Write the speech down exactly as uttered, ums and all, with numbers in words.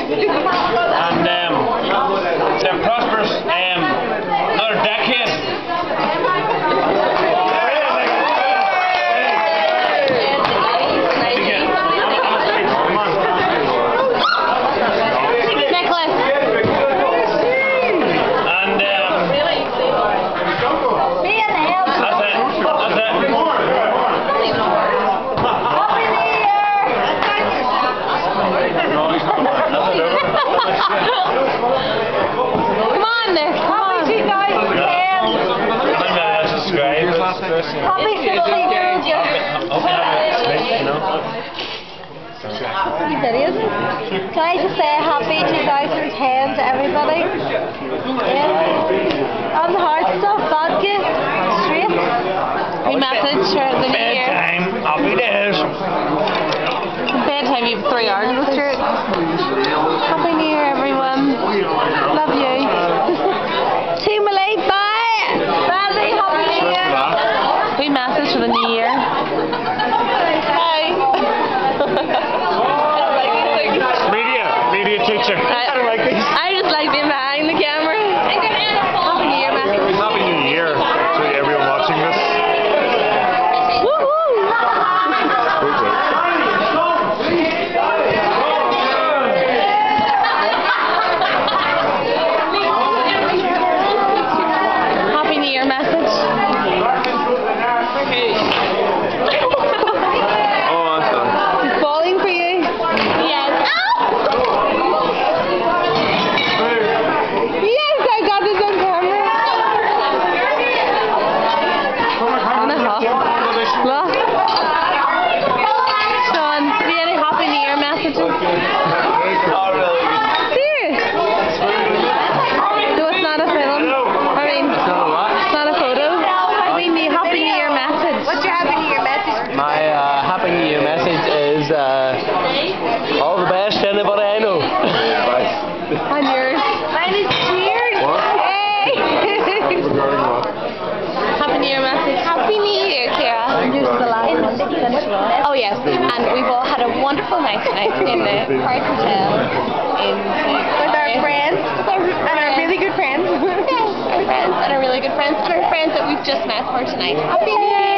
And um, it's a prosperous um, another decade. Come on, Nick. Come on. Happy two thousand ten. Happy videos. Can I just say happy two thousand ten to everybody? Yeah. On the hard stuff, vodka, straight. Good message for the new year. Bedtime. Happy days. Bedtime, you have three hours with it. Happy New Year, everyone. Love you. Team Malay, bye. Bradley, Happy New Year. Wee message for the new year. Hi. Media. Media teacher. I, I don't like these. I just like being behind the camera. Happy New Year, Matthew. Happy New Year to everyone watching this. Woohoo! Happy New Year message. Oh, I'm done. He's falling for you. Yes. Yes, I got this on camera. On a hop. Look. Sean, have you any Happy New Year messages? Serious? No, it's not a film. I mean, it's not a photo. I mean, the Happy New Year message. What's your Happy New Year message? My uh, Happy New Year message is uh, all the best to anybody I know. And yours? Mine is cheers. What? Hey! Happy New Year message. Happy New Year, Kira. Here's the last one. Oh yes, and we've all had a wonderful night tonight in the Park Hotel in with our friends, with our, and our really good friends. Yes, our friends and our really good friends and our friends that we've just met for tonight. Happy New Year.